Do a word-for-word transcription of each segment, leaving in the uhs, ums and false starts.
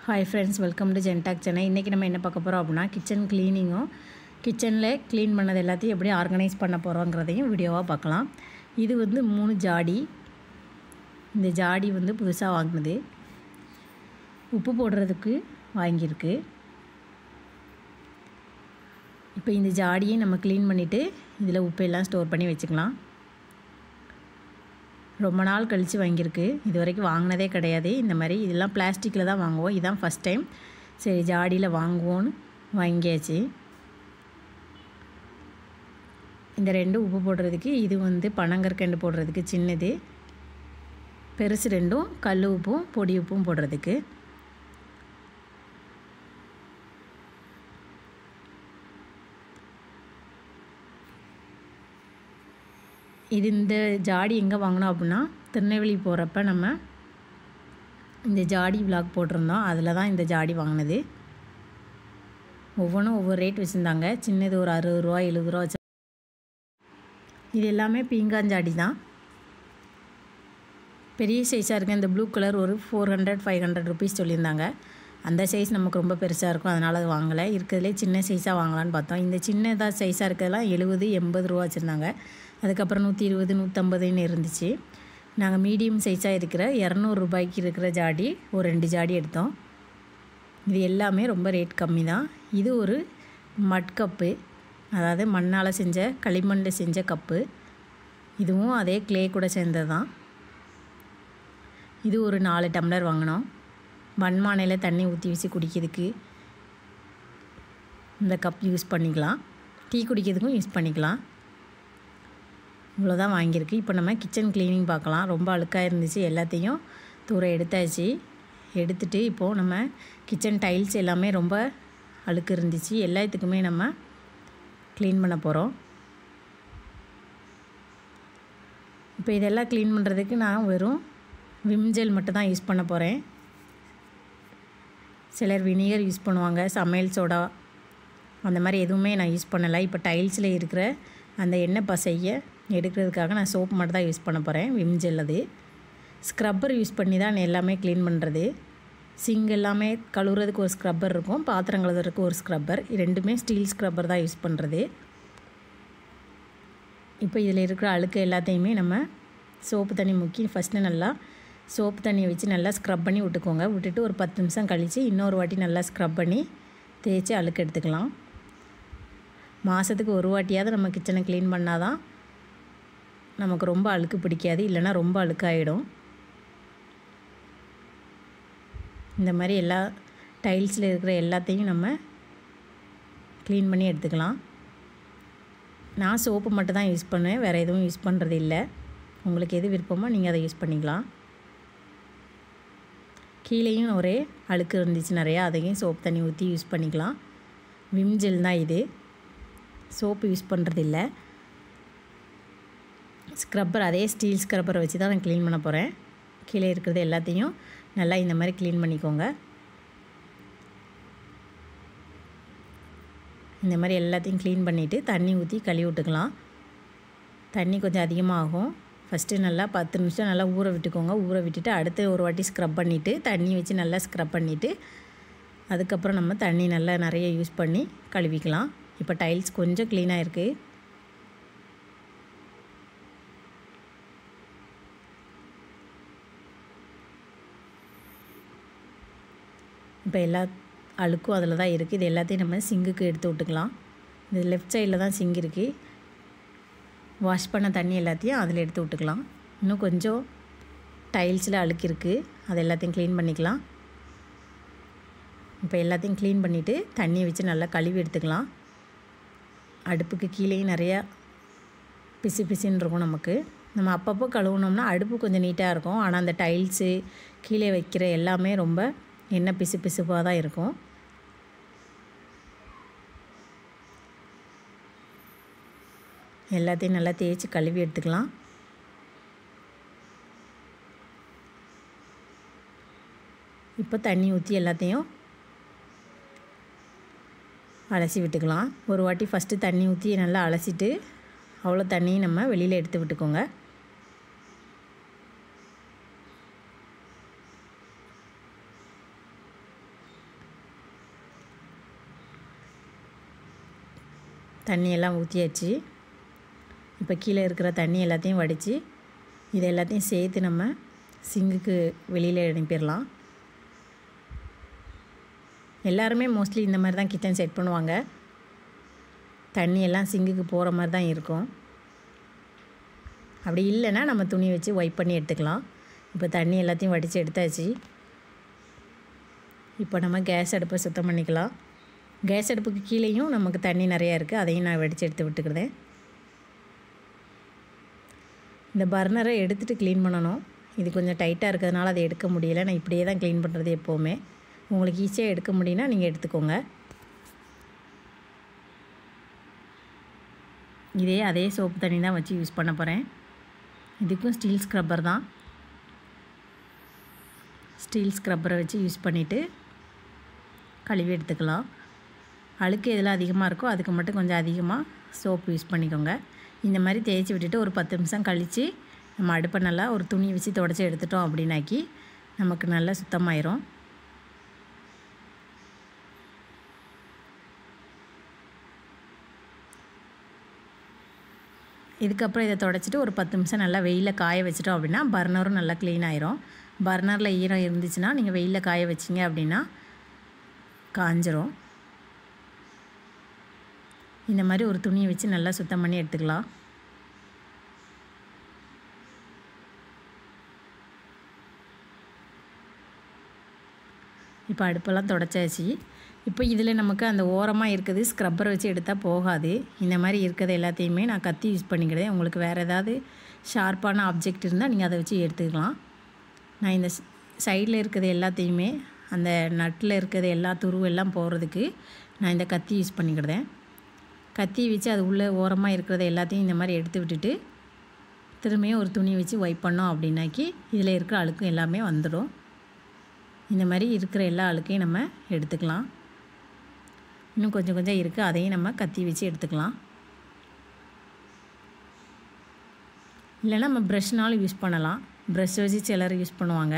Hi friends, welcome to ஜென்டாக் சென்னை. இன்றைக்கி நம்ம என்ன பார்க்க போகிறோம் அப்படின்னா, கிச்சன் க்ளீனிங்கும் கிச்சனில் க்ளீன் பண்ணது எல்லாத்தையும் எப்படி ஆர்கனைஸ் பண்ண போகிறோங்கிறதையும் வீடியோவாக பார்க்கலாம். இது வந்து மூணு ஜாடி. இந்த ஜாடி வந்து புதுசாக வாங்கினது, உப்பு போடுறதுக்கு வாங்கியிருக்கு. இப்போ இந்த ஜாடியை நம்ம க்ளீன் பண்ணிவிட்டு இதில் உப்பு எல்லாம் ஸ்டோர் பண்ணி வச்சுக்கலாம். ரொம்ப நாள் கழித்து வாங்கியிருக்கு, இது வரைக்கும் வாங்கினதே கிடையாது. இந்த மாதிரி இதெல்லாம் பிளாஸ்டிக்கில் தான் வாங்குவோம், இதுதான் ஃபஸ்ட் டைம். சரி, ஜாடியில் வாங்குவோன்னு வாங்கியாச்சு. இந்த ரெண்டு உப்பு போடுறதுக்கு, இது வந்து பனங்கற்கண்டு போடுறதுக்கு சின்னது, பெருசு ரெண்டும் கல் உப்பும் பொடி உப்பும் போடுறதுக்கு. இது இந்த ஜாடி எங்கே வாங்கினோம் அப்படின்னா, திருநெல்வேலி போகிறப்ப நம்ம இந்த ஜாடி விலாக் போட்டிருந்தோம், அதில் தான் இந்த ஜாடி வாங்கினது. ஒவ்வொன்றும் ஒவ்வொரு ரேட் வச்சுருந்தாங்க. சின்னது ஒரு அறுபது ரூபா எழுபது ரூபா வச்சு. இது எல்லாமே பீங்காஞ்சாடி தான். பெரிய சைஸாக இருக்குது. இந்த ப்ளூ கலர் ஒரு four hundred five hundred rupees சொல்லியிருந்தாங்க. அந்த சைஸ் நமக்கு ரொம்ப பெருசாக இருக்கும், அதனால் அது வாங்கலை. இருக்கிறதுலே சின்ன சைஸாக வாங்கலான்னு பார்த்தோம். இந்த சின்னதாக சைஸாக இருக்கிறதெல்லாம் எழுபது எண்பது ரூபா வச்சுருந்தாங்க. அதுக்கப்புறம் நூற்றி இருபது நூற்றம்பதுன்னு இருந்துச்சு. நாங்கள் மீடியம் சைஸாக இருக்கிற இரநூறுபாய்க்கு இருக்கிற ஜாடி ஒரு ரெண்டு ஜாடி எடுத்தோம். இது எல்லாமே ரொம்ப ரேட் கம்மி தான். இது ஒரு மட் கப்பு, அதாவது மண்ணால் செஞ்ச களிமண்ணில் செஞ்ச கப்பு. இதுவும் அதே க்ளே கூட சேர்ந்தது தான். இது ஒரு நாலு டம்ளர் வாங்கினோம். மண்பானையில் தண்ணி ஊற்றி வச்சு குடிக்கிறதுக்கு இந்த கப் யூஸ் பண்ணிக்கலாம், டீ குடிக்கிறதுக்கும் யூஸ் பண்ணிக்கலாம். இவ்வளோதான் வாங்கியிருக்கு. இப்போ நம்ம கிச்சன் க்ளீனிங் பார்க்கலாம். ரொம்ப அழுக்காக இருந்துச்சு, எல்லாத்தையும் தூர எடுத்தாச்சு. எடுத்துகிட்டு இப்போது நம்ம கிச்சன் டைல்ஸ் எல்லாமே ரொம்ப அழுக்கு இருந்துச்சு, எல்லாத்துக்குமே நம்ம க்ளீன் பண்ண போகிறோம். இப்போ இதெல்லாம் க்ளீன் பண்ணுறதுக்கு நான் வெறும் விம் ஜெல் மட்டும் தான் யூஸ் பண்ண போகிறேன். சிலர் வினிகர் யூஸ் பண்ணுவாங்க, சமையல் சோடா அந்த மாதிரி எதுவுமே நான் யூஸ் பண்ணலை. இப்போ டைல்ஸில் இருக்கிற அந்த எண்ணெய் பசையை எடுக்கிறதுக்காக நான் சோப் மட்டும் தான் யூஸ் பண்ண போகிறேன், விம் ஜெல். அது ஸ்க்ரப்பர் யூஸ் பண்ணி தான் எல்லாமே க்ளீன் பண்ணுறது. சிங்க் எல்லாமே கழுவுறதுக்கு ஒரு ஸ்க்ரப்பர் இருக்கும், பாத்திரம் கழுவுறதுக்கு ஒரு ஸ்க்ரப்பர். ரெண்டுமே ஸ்டீல் ஸ்க்ரப்பர் தான் யூஸ் பண்ணுறது. இப்போ இதில் இருக்கிற அழுக்கு எல்லாத்தையுமே நம்ம சோப்பு தண்ணி முக்கி ஃபஸ்ட்டு நல்லா சோப்பு தண்ணியை வச்சு நல்லா ஸ்க்ரப் பண்ணி விட்டுக்கோங்க. விட்டுட்டு ஒரு பத்து நிமிஷம் கழித்து இன்னொரு வாட்டி நல்லா ஸ்க்ரப் பண்ணி தேய்ச்சி அழுக்கு எடுத்துக்கலாம். மாதத்துக்கு ஒரு வாட்டியாவது நம்ம கிச்சனை க்ளீன் பண்ணால் தான் நமக்கு ரொம்ப அழுக்கு பிடிக்காது, இல்லைனா ரொம்ப அழுக்காயிடும். இந்த மாதிரி எல்லா டைல்ஸில் இருக்கிற எல்லாத்தையும் நம்ம க்ளீன் பண்ணி எடுத்துக்கலாம். நான் சோப்பு மட்டும் தான் யூஸ் பண்ணுவேன், வேறு எதுவும் யூஸ் பண்ணுறது இல்லை. உங்களுக்கு எது விருப்பமோ நீங்கள் அதை யூஸ் பண்ணிக்கலாம். கீழேயும் ஒரே அழுக்கு இருந்துச்சு நிறையா, அதையும் சோப்பு தண்ணி ஊற்றி யூஸ் பண்ணிக்கலாம். விம் ஜெல் தான் இது, சோப்பு யூஸ் பண்ணுறது இல்லை. ஸ்க்ரப்பர் அதே ஸ்டீல் ஸ்க்ரப்பரை வச்சு தான் நான் க்ளீன் பண்ண போகிறேன். கீழே இருக்கிறது எல்லாத்தையும் நல்லா இந்த மாதிரி க்ளீன் பண்ணிக்கோங்க. இந்த மாதிரி எல்லாத்தையும் க்ளீன் பண்ணிவிட்டு தண்ணி ஊற்றி கழுவி விட்டுக்கலாம். தண்ணி கொஞ்சம் அதிகமாகும். ஃபஸ்ட்டு நல்லா பத்து நிமிஷம் நல்லா ஊற விட்டுக்கோங்க. ஊற விட்டுட்டு அடுத்து ஒரு வாட்டி ஸ்க்ரப் பண்ணிவிட்டு தண்ணி வச்சு நல்லா ஸ்க்ரப் பண்ணிவிட்டு அதுக்கப்புறம் நம்ம தண்ணி நல்லா நிறைய யூஸ் பண்ணி கழுவிக்கலாம். இப்போ டைல்ஸ் கொஞ்சம் க்ளீனாக இருக்குது. இப்போ எல்லா அழுக்கும் அதில் தான் இருக்குது. இது எல்லாத்தையும் நம்ம சிங்குக்கு எடுத்து விட்டுக்கலாம். இது லெஃப்ட் சைடில் தான் சிங்க் இருக்குது. வாஷ் பண்ண தண்ணி எல்லாத்தையும் அதில் எடுத்து விட்டுக்கலாம். இன்னும் கொஞ்சம் டைல்ஸில் அழுக்கு இருக்குது, அது எல்லாத்தையும் க்ளீன் பண்ணிக்கலாம். இப்போ எல்லாத்தையும் க்ளீன் பண்ணிவிட்டு தண்ணியை வச்சு நல்லா கழுவி எடுத்துக்கலாம். அடுப்புக்கு கீழேயும் நிறையா பிசு பிசுன்னு இருக்கும். நமக்கு நம்ம அப்பப்போ கழுவுனோம்னா அடுப்பு கொஞ்சம் நீட்டாக இருக்கும், ஆனால் அந்த டைல்ஸு கீழே வைக்கிற எல்லாமே ரொம்ப எண்ணெய் பிசு பிசுப்பாக தான் இருக்கும். எல்லாத்தையும் நல்லா தேய்ச்சி கழுவி எடுத்துக்கலாம். இப்போ தண்ணி ஊற்றி எல்லாத்தையும் அலசி விட்டுக்கலாம். ஒரு வாட்டி ஃபஸ்ட்டு தண்ணி ஊற்றி நல்லா அலசிட்டு அவ்வளோ தண்ணியும் நம்ம வெளியில் எடுத்து விட்டுக்கோங்க. தண்ணியெல்லாம் ஊற்றியாச்சு. இப்போ கீழே இருக்கிற தண்ணி எல்லாத்தையும் வடித்து இது எல்லாத்தையும் சேர்த்து நம்ம சிங்குக்கு வெளியில் அனுப்பிடலாம். எல்லாருமே மோஸ்ட்லி இந்த மாதிரி தான் கிச்சன் செட் பண்ணுவாங்க. தண்ணி எல்லாம் சிங்குக்கு போகிற மாதிரி தான் இருக்கும். அப்படி இல்லைன்னா நம்ம துணி வச்சு வைப் பண்ணி எடுத்துக்கலாம். இப்போ தண்ணி எல்லாத்தையும் வடித்து எடுத்தாச்சு. இப்போ நம்ம கேஸ் அடுப்பை சுத்தம் பண்ணிக்கலாம். கேஸ் அடுப்புக்கு கீழேயும் நமக்கு தண்ணி நிறையா இருக்குது, அதையும் நான் வடித்து எடுத்து விட்டுக்கிறேன். இந்த பர்னரை எடுத்துகிட்டு க்ளீன் பண்ணணும். இது கொஞ்சம் டைட்டாக இருக்கிறதுனால அதை எடுக்க முடியலை. நான் இப்படியே தான் க்ளீன் பண்ணுறது எப்போவுமே. உங்களுக்கு ஈஸியாக எடுக்க முடியும்னா நீங்கள் எடுத்துக்கோங்க. இதே அதே சோப்பு தண்ணி தான் வச்சு யூஸ் பண்ண போகிறேன். இதுக்கும் ஸ்டீல் ஸ்க்ரப்பர் தான். ஸ்டீல் ஸ்க்ரப்பரை வச்சு யூஸ் பண்ணிவிட்டு கழுவி எடுத்துக்கலாம். அழுக்கு எதில் அதிகமாக இருக்கோ அதுக்கு மட்டும் கொஞ்சம் அதிகமாக சோப்பு யூஸ் பண்ணிக்கோங்க. இந்த மாதிரி தேய்ச்சி விட்டுட்டு ஒரு பத்து நிமிஷம் கழித்து நம்ம அடுப்பை நல்லா ஒரு துணி வச்சு துடைச்சி எடுத்துட்டோம் அப்படின்னாக்கி நமக்கு நல்லா சுத்தமாயிரும். இதுக்கப்புறம் இதை துடைச்சிட்டு ஒரு பத்து நிமிஷம் நல்லா வெயிலில் காய வச்சிட்டோம் அப்படின்னா பர்னரும் நல்லா க்ளீன் ஆயிரும். பர்னரில் ஈரம் இருந்துச்சுன்னா நீங்கள் வெயிலில் காய வச்சிங்க அப்படின்னா காஞ்சிரும். இந்த மாதிரி ஒரு துணியை வச்சு நல்லா சுத்தம் பண்ணி எடுத்துக்கலாம். இப்போ அடுப்பெல்லாம் துடைச்சாச்சு. இப்போ இதில் நமக்கு அந்த ஓரமாக இருக்குது ஸ்க்ரப்பர் வச்சு எடுத்தால் போகாது. இந்த மாதிரி இருக்கிறது எல்லாத்தையுமே நான் கத்தி யூஸ் பண்ணிக்கிறேன். உங்களுக்கு வேறு ஏதாவது ஷார்ப்பான ஆப்ஜெக்ட் இருந்தால் நீங்கள் அதை வச்சு எடுத்துக்கலாம். நான் இந்த சைடில் இருக்கிறது எல்லாத்தையுமே அந்த நட்டில் இருக்கிறது எல்லா துருவு எல்லாம் போகிறதுக்கு நான் இந்த கத்தி யூஸ் பண்ணிக்கிறேன். கத்தி வச்சு அது உள்ளே ஓரமாக இருக்கிறத எல்லாத்தையும் இந்த மாதிரி எடுத்து விட்டுட்டு திரும்பியும் ஒரு துணி வச்சு வைப் பண்ணோம் அப்படின்னாக்கி இதில் இருக்கிற அழுக்கும் எல்லாமே வந்துடும். இந்த மாதிரி இருக்கிற எல்லா அழுக்கையும் நம்ம எடுத்துக்கலாம். இன்னும் கொஞ்சம் கொஞ்சம் இருக்குது, அதையும் நம்ம கத்தி வச்சு எடுத்துக்கலாம். இல்லைன்னா நம்ம ப்ரஷ்னாலும் யூஸ் பண்ணலாம். ப்ரஷ் வச்சு சிலர் யூஸ் பண்ணுவாங்க.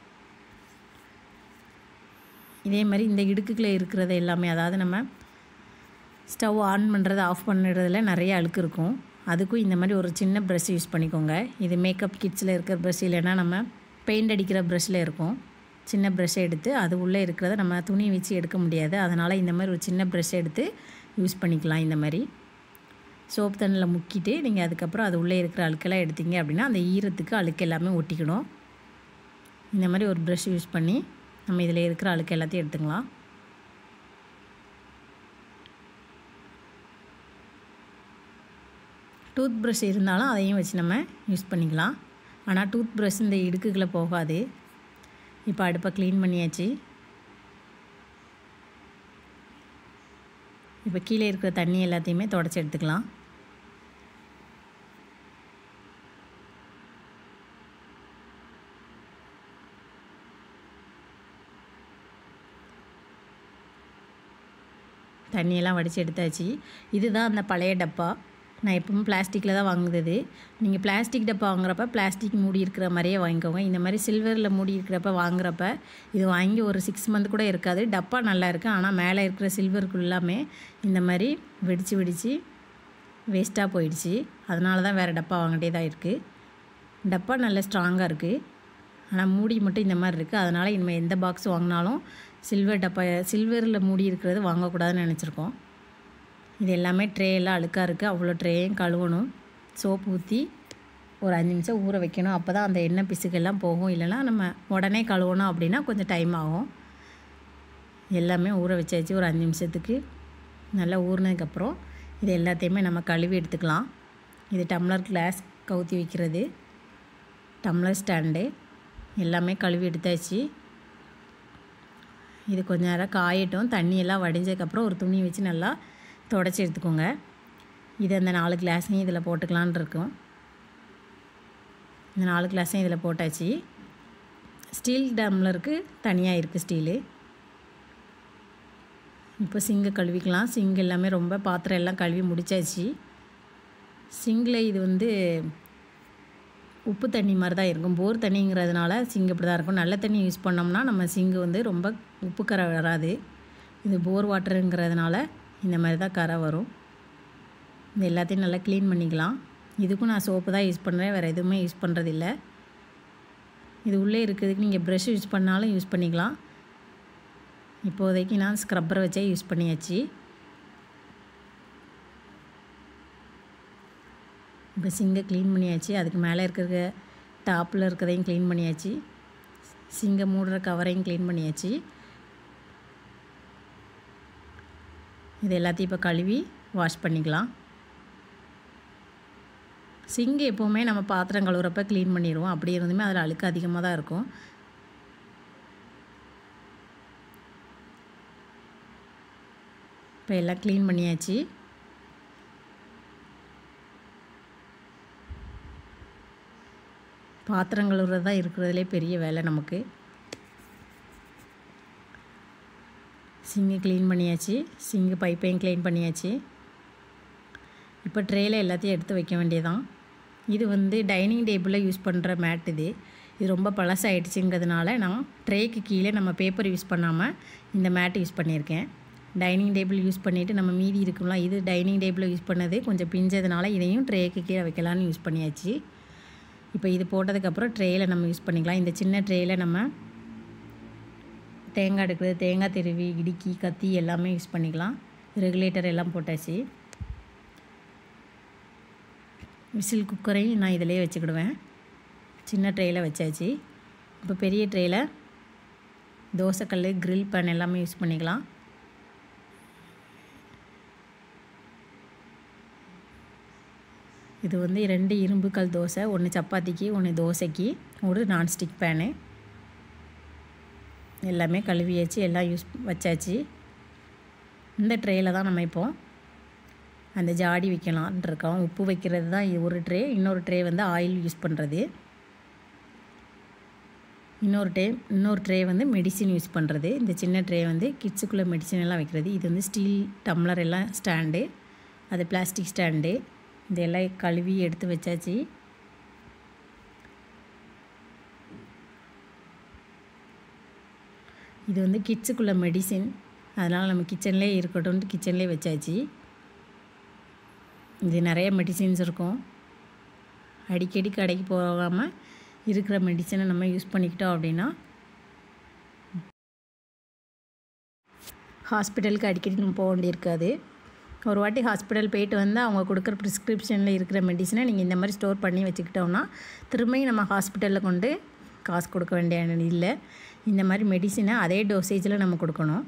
இதே மாதிரி இந்த இடுக்குக்குள்ளே இருக்கிறது எல்லாமே, அதாவது நம்ம ஸ்டவ் ஆன் பண்ணுறது ஆஃப் பண்ணுறதுல நிறைய அழுக்கு இருக்கும். அதுக்கும் இந்த மாதிரி ஒரு சின்ன ப்ரஷ் யூஸ் பண்ணிக்கோங்க. இது மேக்கப் கிட்ஸில் இருக்கிற ப்ரஷ், இல்லைன்னா நம்ம பெயிண்ட் அடிக்கிற ப்ரஷ்ஷில் இருக்கும். சின்ன ப்ரஷ்ஷை எடுத்து அது உள்ளே இருக்கிறத நம்ம துணி வச்சு எடுக்க முடியாது. அதனால் இந்த மாதிரி ஒரு சின்ன ப்ரஷ் எடுத்து யூஸ் பண்ணிக்கலாம். இந்த மாதிரி சோப்பு தண்ணியில் முக்கிட்டு நீங்கள் அதுக்கப்புறம் அது உள்ளே இருக்கிற அழுக்கெல்லாம் எடுத்தீங்க அப்படின்னா அந்த ஈரத்துக்கு அழுக்கு எல்லாமே ஒட்டிக்கணும். இந்த மாதிரி ஒரு ப்ரஷ் யூஸ் பண்ணி நம்ம இதில் இருக்கிற அழுக்கு எல்லாத்தையும் எடுத்துக்கலாம். டூத் ப்ரஷ் இருந்தாலும் அதையும் வச்சு நம்ம யூஸ் பண்ணிக்கலாம். ஆனால் டூத் ப்ரஷ் இந்த இடுக்குகளை போகாது. இப்போ அடுப்பை க்ளீன் பண்ணியாச்சு. இப்போ கீழே இருக்கிற தண்ணி எல்லாத்தையுமே துடைச்சி எடுத்துக்கலாம். தண்ணியெல்லாம் வடித்து எடுத்தாச்சு. இதுதான் அந்த பழைய டப்பா. நான் எப்பவும் பிளாஸ்டிக்கில் தான் வாங்குறது. நீங்கள் பிளாஸ்டிக் டப்பா வாங்குறப்ப பிளாஸ்டிக் மூடி இருக்கிற மாதிரியே வாங்கிக்கோங்க. இந்த மாதிரி சில்வரில் மூடி இருக்கிறப்ப வாங்குறப்ப இது வாங்கி ஒரு சிக்ஸ் மந்த் கூட இருக்காது. டப்பா நல்லா இருக்குது, ஆனால் மேலே இருக்கிற சில்வருக்கு எல்லாமே இந்த மாதிரி வெடித்து வெடித்து வேஸ்ட்டாக போயிடுச்சு. அதனால தான் வேறு டப்பா வாங்கிட்டே இருக்குது. டப்பா நல்ல ஸ்ட்ராங்காக இருக்குது, ஆனால் மூடி மட்டும் இந்த மாதிரி இருக்குது. அதனால் இனிமேல் எந்த பாக்ஸ் வாங்கினாலும் சில்வர் டப்பா சில்வரில் மூடி இருக்கிறது வாங்கக்கூடாதுன்னு நினச்சிருக்கோம். இது எல்லாமே ட்ரே எல்லாம் அழுக்காக இருக்குது. அவ்வளோ ட்ரேயும் கழுவணும். சோப்பு ஊற்றி ஒரு அஞ்சு நிமிஷம் ஊற வைக்கணும். அப்போ தான் அந்த எண்ணெய் பிசுக்கெல்லாம் போகும். இல்லைனா நம்ம உடனே கழுவணும் அப்படின்னா கொஞ்சம் டைம் ஆகும். எல்லாமே ஊற வச்சாச்சு. ஒரு அஞ்சு நிமிஷத்துக்கு நல்லா ஊறினதுக்கப்புறம் இது எல்லாத்தையுமே நம்ம கழுவி எடுத்துக்கலாம். இது டம்ளர் கிளாஸ் கவுத்தி வைக்கிறது, டம்ளர் ஸ்டாண்டு எல்லாமே கழுவி எடுத்தாச்சு. இது கொஞ்ச நேரம் காயட்டும். தண்ணியெல்லாம் வடிஞ்சதுக்கப்புறம் ஒரு துணி வச்சு நல்லா துடைச்சி எடுத்துக்கோங்க. இது அந்த நாலு கிளாஸையும் இதில் போட்டுக்கலான் இருக்கும். இந்த நாலு கிளாஸையும் இதில் போட்டாச்சு. ஸ்டீல் டம்ளருக்கு தனியாக இருக்குது ஸ்டீலு. இப்போ சிங்கை கழுவிக்கலாம். சிங்க் எல்லாமே ரொம்ப பாத்திரம் எல்லாம் கழுவி முடித்தாச்சு. சிங்கில் இது வந்து உப்பு தண்ணி மாதிரி தான் இருக்கும். போர் தண்ணிங்கிறதுனால சிங்க் இப்படி தான் இருக்கும். நல்ல தண்ணி யூஸ் பண்ணோம்னா நம்ம சிங்கு வந்து ரொம்ப உப்பு கரை வராது. இது போர் வாட்டருங்கிறதுனால இந்த மாதிரி தான் கரை வரும். இது எல்லாத்தையும் நல்லா க்ளீன் பண்ணிக்கலாம். இதுக்கும் நான் சோப்பு தான் யூஸ் பண்ணுறேன், வேறு எதுவுமே யூஸ் பண்ணுறதில்ல. இது உள்ளே இருக்கிறதுக்கு நீங்கள் ப்ரஷ் யூஸ் பண்ணாலும் யூஸ் பண்ணிக்கலாம். இப்போதைக்கு நான் ஸ்க்ரப்பரை வச்சே யூஸ் பண்ணியாச்சு. இப்போ சிங்கை க்ளீன் பண்ணியாச்சு. அதுக்கு மேலே இருக்கிற டாப்பில் இருக்கிறதையும் க்ளீன் பண்ணியாச்சு. சிங்கை மூடுற கவரையும் க்ளீன் பண்ணியாச்சு. இது எல்லாத்தையும் இப்போ கழுவி வாஷ் பண்ணிக்கலாம். சிங்கு எப்போவுமே நம்ம பாத்திரம் கழுவுறப்ப க்ளீன் பண்ணிடுவோம். அப்படி இருந்துமே அதில் அழுக்கு அதிகமாக தான் இருக்கும். இப்போ எல்லாம் க்ளீன் பண்ணியாச்சு. பாத்திரம் கழுவுறது தான் இருக்கிறதுலே பெரிய வேலை நமக்கு. சிங்கு க்ளீன் பண்ணியாச்சு. சிங்கு பைப்பையும் க்ளீன் பண்ணியாச்சு. இப்போ ட்ரேயில் எல்லாத்தையும் எடுத்து வைக்க வேண்டியதான். இது வந்து டைனிங் டேபிளில் யூஸ் பண்ணுற மேட். இது இது ரொம்ப பழசாயிடுச்சுங்கிறதுனால நான் ட்ரேக்கு கீழே நம்ம பேப்பர் யூஸ் பண்ணாமல் இந்த மேட் யூஸ் பண்ணியிருக்கேன். டைனிங் டேபிள் யூஸ் பண்ணிவிட்டு நம்ம மீதி இருக்கும்ல, இது டைனிங் டேபிளில் யூஸ் பண்ணது கொஞ்சம் பிஞ்சதுனால இதையும் ட்ரேக்கு கீழே வைக்கலான்னு யூஸ் பண்ணியாச்சு. இப்போ இது போட்டதுக்கப்புறம் ட்ரேயில் நம்ம யூஸ் பண்ணிக்கலாம். இந்த சின்ன ட்ரேயில் நம்ம தேங்காய் எடுக்கிறது, தேங்காய் திருவி, இடுக்கி, கத்தி எல்லாமே யூஸ் பண்ணிக்கலாம். ரெகுலேட்டர் எல்லாம் போட்டாச்சு. விசில் குக்கரையும் நான் இதிலே வச்சுக்கிடுவேன். சின்ன ட்ரேயில் வச்சாச்சு. இப்போ பெரிய ட்ரேயில் தோசைக்கல், கிரில் பேன் எல்லாமே யூஸ் பண்ணிக்கலாம். இது வந்து ரெண்டு இரும்புக்கல் தோசை, ஒன்று சப்பாத்திக்கு, ஒன்று தோசைக்கு, ஒரு நான்ஸ்டிக் பேனு. எல்லாமே கழுவியாச்சு, எல்லாம் யூஸ் வச்சாச்சு. இந்த ட்ரேயில் தான் நம்ம இப்போ அந்த ஜாடி வைக்கலான் இருக்கோம். உப்பு வைக்கிறது தான் ஒரு ட்ரே. இன்னொரு ட்ரே வந்து ஆயில் யூஸ் பண்ணுறது. இன்னொரு ட்ரே இன்னொரு ட்ரே வந்து மெடிசின் யூஸ் பண்ணுறது. இந்த சின்ன ட்ரே வந்து கிட்ஸுக்குள்ளே மெடிசின் எல்லாம் வைக்கிறது. இது வந்து ஸ்டீல் டம்ளர் எல்லாம் ஸ்டாண்டு, அது பிளாஸ்டிக் ஸ்டாண்டு. இதெல்லாம் கழுவி எடுத்து வச்சாச்சு. இது வந்து கிட்ஸுக்குள்ள மெடிசின், அதனால் நம்ம கிச்சன்லேயே இருக்கட்டும்னு கிச்சன்லேயே வச்சாச்சு. இது நிறைய மெடிசின்ஸ் இருக்கும். அடிக்கடி கடைக்கு போகாமல் இருக்கிற மெடிசனை நம்ம யூஸ் பண்ணிக்கிட்டோம் அப்படின்னா ஹாஸ்பிட்டலுக்கு அடிக்கடி நம்ம போக வேண்டியிருக்காது. ஒரு வாட்டி ஹாஸ்பிட்டல் போயிட்டு வந்து அவங்க கொடுக்குற ப்ரிஸ்கிரிப்ஷனில் இருக்கிற மெடிசனை நீங்கள் இந்த மாதிரி ஸ்டோர் பண்ணி வச்சுக்கிட்டோம்னா திரும்பியும் நம்ம ஹாஸ்பிட்டலில் கொண்டு காசு கொடுக்க வேண்டிய இல்லை. இந்த மாதிரி மெடிசனை அதே டோசேஜில் நம்ம கொடுக்கணும்.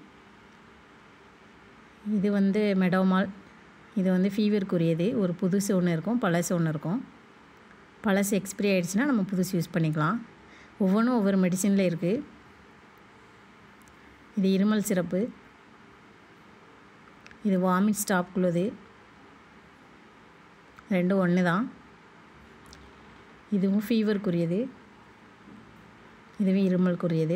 இது வந்து மெடோமால். இது வந்து ஃபீவருக்குரியது. ஒரு புதுசு ஒன்று இருக்கும், பழசு ஒன்று இருக்கும். பழசு எக்ஸ்பிரி ஆகிடுச்சுன்னா நம்ம புதுசு யூஸ் பண்ணிக்கலாம். ஒவ்வொன்றும் ஒவ்வொரு மெடிசனில் இருக்குது. இது இருமல் சிரப்பு. இது வாமிட் ஸ்டாப்குள்ளது. ரெண்டும் ஒன்று தான். இதுவும் ஃபீவருக்குரியது, இதுவும் இருமலுக்குரியது.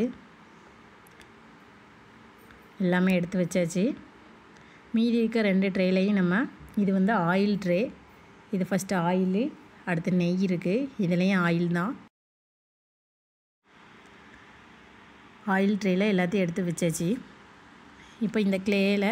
எல்லாமே எடுத்து வச்சாச்சு. மீதி இருக்க ரெண்டு ட்ரேலையும் நம்ம, இது வந்து ஆயில் ட்ரே. இது ஃபஸ்ட்டு ஆயிலு, அடுத்து நெய் இருக்குது. இதுலேயும் ஆயில் தான். ஆயில் ட்ரேயில் எல்லாத்தையும் எடுத்து வச்சாச்சு. இப்போ இந்த க்ளேயில்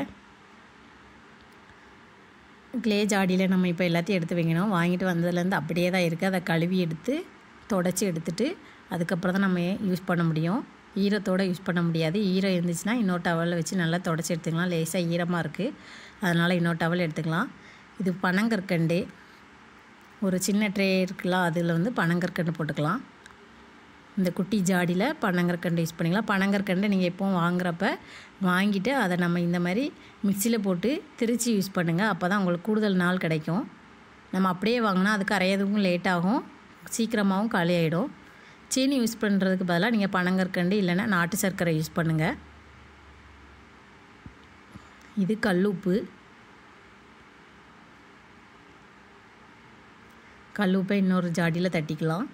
க்ளே ஜாடியில் நம்ம இப்போ எல்லாத்தையும் எடுத்து வைக்கணும். வாங்கிட்டு வந்ததுலேருந்து அப்படியே தான் இருக்குது. அதை கழுவி எடுத்து தொடச்சி எடுத்துட்டு அதுக்கப்புறம் தான் நம்ம யூஸ் பண்ண முடியும். ஈரத்தோடு யூஸ் பண்ண முடியாது. ஈரம் இருந்துச்சுன்னா இன்னொரு டவலில் வச்சு நல்லா தொடச்சி எடுத்துக்கலாம். லேசாக ஈரமாக இருக்குது, அதனால் இன்னொரு டவல் எடுத்துக்கலாம். இது பனங்கற்கண்டு. ஒரு சின்ன ட்ரே இருக்குல்ல, அதில் வந்து பனங்கற்கண்டு போட்டுக்கலாம். இந்த குட்டி ஜாடியில் பனங்கற்கண்டு யூஸ் பண்ணிக்கலாம். பனங்கற்கண்டு நீங்கள் எப்போவும் வாங்குறப்ப வாங்கிட்டு அதை நம்ம இந்த மாதிரி மிக்சியில் போட்டு திரித்து யூஸ் பண்ணுங்கள். அப்போ தான் உங்களுக்கு கூடுதல் நாள் கிடைக்கும். நம்ம அப்படியே வாங்கினா அது கரையிறதுக்கும் லேட் ஆகும், சீக்கிரமாகவும் காலி ஆகிடும். சீனி யூஸ் பண்ணுறதுக்கு பதிலாக நீங்கள் பனங்கற்கண்டு இல்லைன்னா நாட்டு சர்க்கரை யூஸ் பண்ணுங்கள். இது கல்லுப்பு. கல்லுப்பை இன்னொரு ஜாடியில் தட்டிக்கலாம்.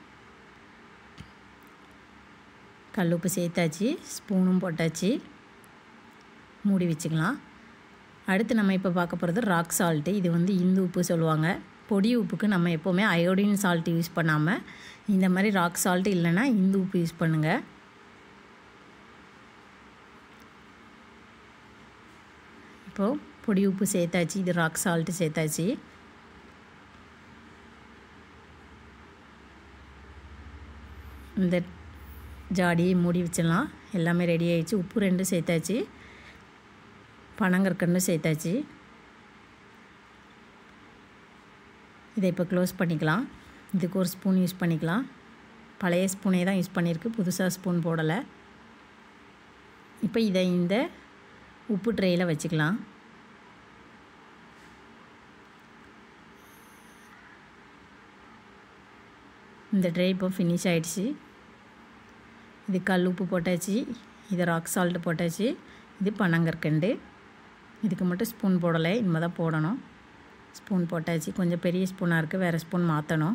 கல்லுப்பு சேர்த்தாச்சு, ஸ்பூனும் போட்டாச்சு, மூடி வச்சுக்கலாம். அடுத்து நம்ம இப்போ பார்க்க போகிறது ராக் சால்ட்டு. இது வந்து இந்து உப்பு சொல்லுவாங்க. பொடி உப்புக்கு நம்ம எப்போவுமே அயோடின் சால்ட்டு யூஸ் பண்ணாமல் இந்த மாதிரி ராக் சால்ட்டு இல்லைன்னா இந்து உப்பு யூஸ் பண்ணுங்கள். இப்போது பொடி உப்பு சேர்த்தாச்சு, இது ராக் சால்ட்டு சேர்த்தாச்சு. இந்த ஜாடியை மூடி வச்சிடலாம். எல்லாமே ரெடி ஆகிடுச்சு. உப்பு ரெண்டும் சேர்த்தாச்சு, பனங்கற்கண்டும் சேர்த்தாச்சு. இதை இப்போ க்ளோஸ் பண்ணிக்கலாம். இதுக்கு ஒரு ஸ்பூன் யூஸ் பண்ணிக்கலாம். பழைய ஸ்பூனே தான் யூஸ் பண்ணியிருக்கு, புதுசாக ஸ்பூன் போடலை. இப்போ இதை இந்த உப்பு ட்ரேயில் வச்சுக்கலாம். இந்த ட்ரே இப்போ ஃபினிஷ் ஆகிடுச்சு. இது கல் உப்பு போட்டாச்சு, இது ராக் சால்ட்டு போட்டாச்சு, இது பனங்கற்கண்டு. இதுக்கு மட்டும் ஸ்பூன் போடலை, இனிமேல் தான் போடணும். ஸ்பூன் போட்டாச்சு. கொஞ்சம் பெரிய ஸ்பூனாக இருக்குது, வேறு ஸ்பூன் மாற்றணும்.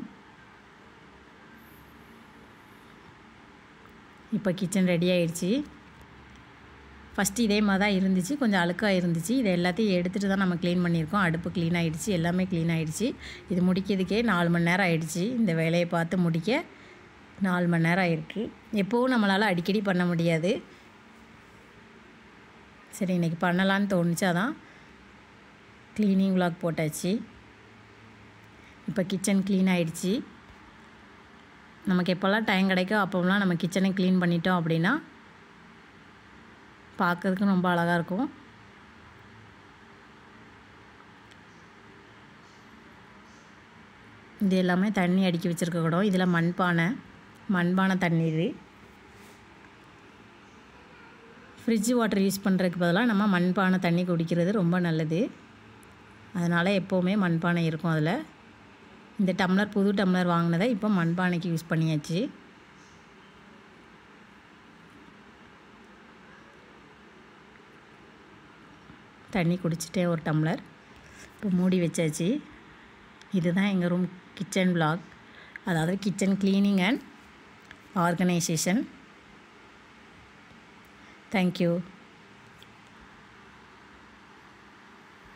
இப்போ கிச்சன் ரெடி ஆகிடுச்சு. ஃபஸ்ட்டு இதே மாதிரி தான் இருந்துச்சு, கொஞ்சம் அழுக்காக இருந்துச்சு. இதை எல்லாத்தையும் எடுத்துகிட்டு தான் நம்ம க்ளீன் பண்ணியிருக்கோம். அடுப்பு க்ளீன் ஆகிடுச்சு, எல்லாமே க்ளீன் ஆகிடுச்சு. இது முடிக்கிறதுக்கே நாலு மணி நேரம் ஆகிடுச்சு. இந்த வேலையை பார்த்து முடிக்க நாலு மணி நேரம் ஆகிருக்கு. எப்போவும் நம்மளால் அடிக்கடி பண்ண முடியாது. சரி, இன்றைக்கி பண்ணலான்னு தோணுச்சா தான் க்ளீனிங் விளாக் போட்டாச்சு. இப்போ கிச்சன் க்ளீன் ஆகிடுச்சு. நமக்கு எப்போல்லாம் டைம் கிடைக்கோ அப்போலாம் நம்ம கிச்சனை க்ளீன் பண்ணிட்டோம் அப்படின்னா பார்க்கறதுக்கு ரொம்ப அழகாக இருக்கும். இது எல்லாமே தண்ணி அடிக்க வச்சுருக்க கூடும். இதில் மண்பானை மண்பானை தண்ணீர். ஃப்ரிட்ஜ் வாட்டர் யூஸ் பண்ணுறதுக்கு பதிலாக நம்ம மண்பானை தண்ணி குடிக்கிறது ரொம்ப நல்லது. அதனால் எப்போவுமே மண்பானை இருக்கும் அதில். இந்த டம்ளர் புது டம்ளர் வாங்கினதை இப்போ மண்பானைக்கு யூஸ் பண்ணியாச்சு. தண்ணி குடிச்சிட்டேன் ஒரு டம்ளர். இப்போ மூடி வச்சாச்சு. இதுதான் எங்கள் ரூம் கிச்சன் விளாக், அதாவது kitchen cleaning and organisation. Thank you.